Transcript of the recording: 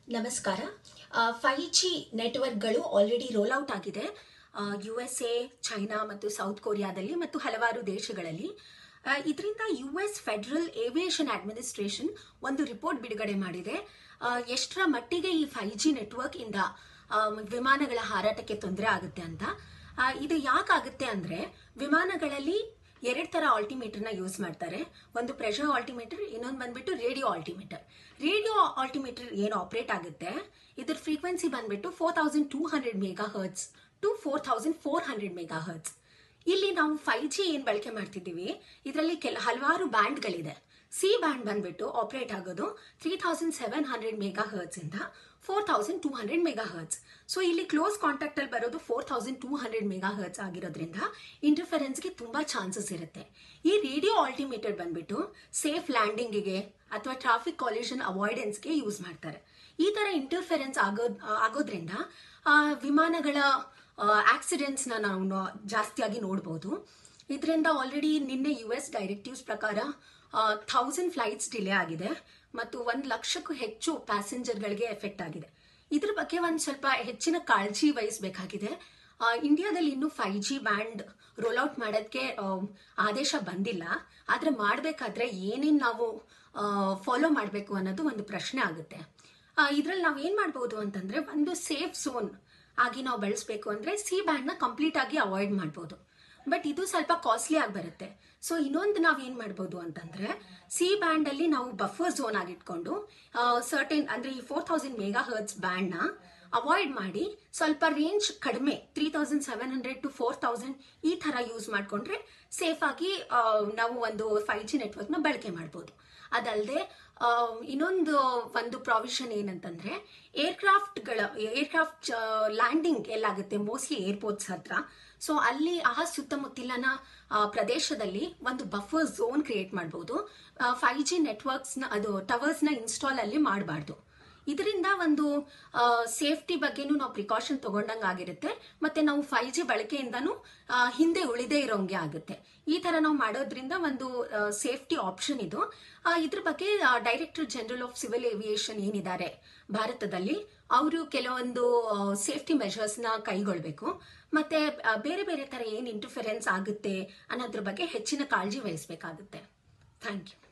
ನಮಸ್ಕಾರ. 5G ನೆಟ್ವರ್ಕ್ಗಳು already roll out ಆಗಿದೆ USA, ಚೈನಾ ಮತ್ತು ಸೌತ್ ಕೊರಿಯಾದಲ್ಲಿ ಮತ್ತು ಹಲವಾರು ದೇಶಗಳಲ್ಲಿ. ಇದರಿಂದ US ಫೆಡರಲ್ ಏವಿಯೇಷನ್ ಅಡ್ಮಿನಿಸ್ಟ್ರೇಷನ್ ಒಂದು ರಿಪೋರ್ಟ್ ಬಿಡುಗಡೆ ಮಾಡಿದೆ. ಎಷ್ಟರ ಮಟ್ಟಿಗೆ ಈ 5G ನೆಟ್ವರ್ಕ್ ಇಂದ ವಿಮಾನಗಳ ಹಾರಾಟಕ್ಕೆ ತೊಂದರೆ ಆಗುತ್ತೆ ಅಂತ. ಇದು ಯಾಕಾಗುತ್ತೆ ಅಂದ್ರೆ ವಿಮಾನಗಳಲ್ಲಿ ಎರಡು ತರ ಆಲ್ಟಿಮೀಟರ್ನ ಯೂಸ್ ಮಾಡ್ತಾರೆ. ಒಂದು ಪ್ರೆಷರ್ ಆಲ್ಟಿಮೀಟರ್, ಇನ್ನೊಂದು ಬಂದ್ಬಿಟ್ಟು ರೇಡಿಯೋ ಆಲ್ಟಿಮೀಟರ್. ರೇಡಿಯೋ ಆಲ್ಟಿಮೀಟರ್ ಏನು ಆಪರೇಟ್ ಆಗುತ್ತೆ, ಇದ್ರ ಫ್ರೀಕ್ವೆನ್ಸಿ ಬಂದ್ಬಿಟ್ಟು 4200 megahertz to 4400 megahertz. ಇಲ್ಲಿ ನಾವು 5G ಏನ್ ಬಳಕೆ ಮಾಡ್ತಿದ್ದೀವಿ, ಇದರಲ್ಲಿ ಹಲವಾರು ಬ್ಯಾಂಡ್ಗಳಿದೆ. ಸಿ ಬ್ಯಾಂಡ್ ಬಂದ್ಬಿಟ್ಟು ಆಪರೇಟ್ ಆಗೋದು 3700 ಮೆಗಾ ಹರ್ಟ್ಸ್ ಇಂದ 4200 ಮೆಗಾ ಹರ್ಟ್ಸ್. ಸೊ ಇಲ್ಲಿ ಕ್ಲೋಸ್ ಕಾಂಟ್ಯಾಕ್ಟ್ ಅಲ್ಲಿ ಬರೋದು 4200 ಮೆಗಾ ಹರ್ಟ್ಸ್ ಆಗಿರೋದ್ರಿಂದ ಇಂಟರ್ಫರೆನ್ಸ್ಗೆ ತುಂಬಾ ಚಾನ್ಸಸ್ ಇರುತ್ತೆ. ಈ ರೇಡಿಯೋ ಆಲ್ಟಿಮೀಟರ್ ಬಂದ್ಬಿಟ್ಟು ಸೇಫ್ ಲ್ಯಾಂಡಿಂಗ್ಗೆ ಅಥವಾ ಟ್ರಾಫಿಕ್ ಕಾಲಿಷನ್ ಅವಾಯ್ಡೆನ್ಸ್ಗೆ ಯೂಸ್ ಮಾಡ್ತಾರೆ. ಈ ತರ ಇಂಟರ್ಫರೆನ್ಸ್ ಆಗೋದ್ರಿಂದ ವಿಮಾನಗಳ ಆಕ್ಸಿಡೆಂಟ್ಸ್ ನಾವು ಜಾಸ್ತಿಯಾಗಿ ನೋಡಬಹುದು. ಇದರಿಂದ ಆಲ್ರೆಡಿ ನಿನ್ನೆ US ಡೈರೆಕ್ಟಿವ್ಸ್ ಪ್ರಕಾರ 1000 ಫ್ಲೈಟ್ಸ್ ಡಿಲೇ ಆಗಿದೆ ಮತ್ತು 1 ಲಕ್ಷಕ್ಕೂ ಹೆಚ್ಚು ಪ್ಯಾಸೆಂಜರ್ಗಳಿಗೆ ಎಫೆಕ್ಟ್ ಆಗಿದೆ. ಇದ್ರ ಬಗ್ಗೆ ಒಂದು ಸ್ವಲ್ಪ ಹೆಚ್ಚಿನ ಕಾಳಜಿ ವಹಿಸಬೇಕಾಗಿದೆ. ಇಂಡಿಯಾದಲ್ಲಿ ಇನ್ನೂ 5G ಬ್ಯಾಂಡ್ ರೋಲ್ ಔಟ್ ಮಾಡೋದಕ್ಕೆ ಆದೇಶ ಬಂದಿಲ್ಲ. ಆದ್ರೆ ಮಾಡಬೇಕಾದ್ರೆ ಏನೇನು ನಾವು ಫಾಲೋ ಮಾಡಬೇಕು ಅನ್ನೋದು ಒಂದು ಪ್ರಶ್ನೆ ಆಗುತ್ತೆ. ಇದ್ರಲ್ಲಿ ನಾವು ಏನ್ ಮಾಡಬಹುದು ಅಂತಂದ್ರೆ, ಒಂದು ಸೇಫ್ ಝೋನ್ ಆಗಿ ನಾವು ಬೆಳೆಸಬೇಕು ಅಂದ್ರೆ ಸಿ ಬ್ಯಾಂಡ್ ನ ಕಂಪ್ಲೀಟ್ ಆಗಿ ಅವಾಯ್ಡ್ ಮಾಡಬಹುದು. ಬಟ್ ಇದು ಸ್ವಲ್ಪ ಕಾಸ್ಟ್ಲಿ ಆಗಿ ಬರುತ್ತೆ. ಸೊ ಇನ್ನೊಂದು ನಾವ್ ಏನ್ ಮಾಡ್ಬೋದು ಅಂತಂದ್ರೆ, ಸಿ ಬ್ಯಾಂಡ್ ಅಲ್ಲಿ ನಾವು ಬಫರ್ ಝೋನ್ ಆಗಿಟ್ಕೊಂಡು ಸರ್ಟೆನ್ ಅಂದ್ರೆ ಈ 4000 ಮೆಗಾ ಹರ್ಟ್ಸ್ ಬ್ಯಾಂಡ್ ನ ಅವಾಯ್ಡ್ ಮಾಡಿ ಸ್ವಲ್ಪ ರೇಂಜ್ ಕಡಿಮೆ 3700 ಟು 4000 ಈ ತರ ಯೂಸ್ ಮಾಡ್ಕೊಂಡ್ರೆ ಸೇಫ್ ಆಗಿ ನಾವು ಒಂದು 5G ನೆಟ್ವರ್ಕ್ ನ ಬಳಕೆ ಮಾಡಬಹುದು. ಅದಲ್ಲದೆ ಒಂದು ಪ್ರಾವಿಷನ್ ಏನಂತಂದ್ರೆ, ಏರ್ಕ್ರಾಫ್ಟ್ ಲ್ಯಾಂಡಿಂಗ್ ಎಲ್ಲಾಗುತ್ತೆ ಮೋಸ್ಟ್ಲಿ ಏರ್ಪೋರ್ಟ್ಸ್ ಹತ್ರ. ಸೊ ಅಲ್ಲಿ ಸುತ್ತಮುತ್ತಲಿನ ಪ್ರದೇಶದಲ್ಲಿ ಒಂದು ಬಫರ್ ಝೋನ್ ಕ್ರಿಯೇಟ್ ಮಾಡಬಹುದು. 5G ನೆಟ್ವರ್ಕ್ಸ್ ನ ಟವರ್ಸ್ ನ ಇನ್ಸ್ಟಾಲ್ ಅಲ್ಲಿ ಮಾಡಬಾರ್ದು. ಇದರಿಂದ ಒಂದು ಸೇಫ್ಟಿ ಬಗ್ಗೆನೂ ನಾವು ಪ್ರಿಕಾಷನ್ ತಗೊಂಡಂಗೆ ಆಗಿರುತ್ತೆ, ಮತ್ತೆ ನಾವು 5G ಬಳಕೆಯಿಂದನೂ ಹಿಂದೆ ಉಳಿದೇ ಇರೋಂಗೆ ಆಗುತ್ತೆ. ಈ ತರ ನಾವು ಮಾಡೋದ್ರಿಂದ ಒಂದು ಸೇಫ್ಟಿ ಆಪ್ಷನ್ ಇದು. ಇದ್ರ ಬಗ್ಗೆ director general of civil aviation ಏನಿದ್ದಾರೆ ಭಾರತದಲ್ಲಿ, ಅವರು ಕೆಲವೊಂದು ಸೇಫ್ಟಿ ಮೆಷರ್ಸ್ ನ ಕೈಗೊಳ್ಬೇಕು. ಮತ್ತೆ ಬೇರೆ ಬೇರೆ ತರ ಏನ್ ಇಂಟರ್ಫರೆನ್ಸ್ ಆಗುತ್ತೆ ಅನ್ನೋದ್ರ ಬಗ್ಗೆ ಹೆಚ್ಚಿನ ಕಾಳಜಿ ವಹಿಸಬೇಕಾಗುತ್ತೆ. Thank you.